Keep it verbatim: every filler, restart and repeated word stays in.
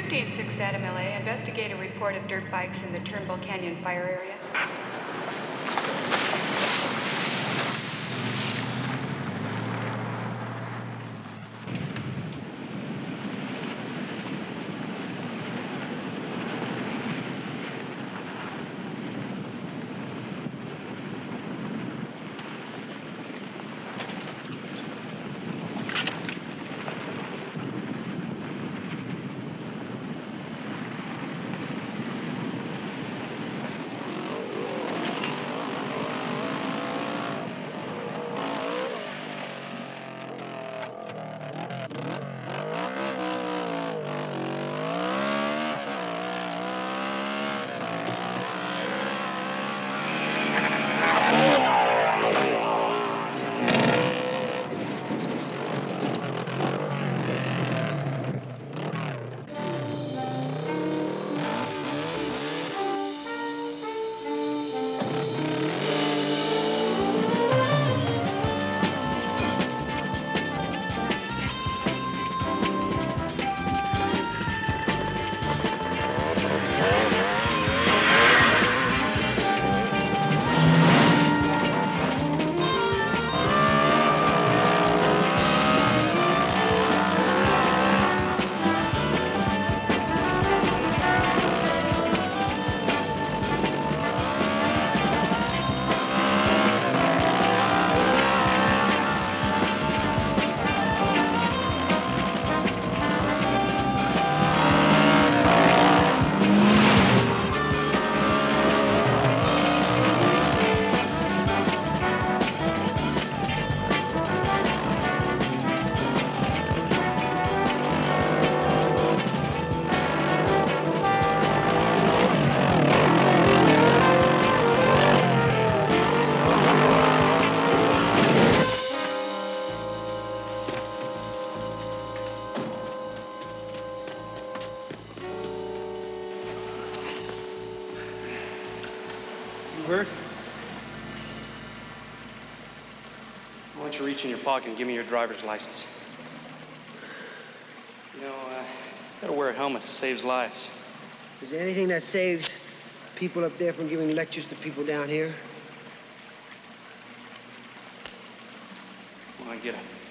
fifteen six Adam L A, investigate a report of dirt bikes in the Turnbull Canyon fire area. Hurt? Why don't you reach in your pocket and give me your driver's license? You know, uh, you gotta wear a helmet. It saves lives. Is there anything that saves people up there from giving lectures to people down here? Well, I get it.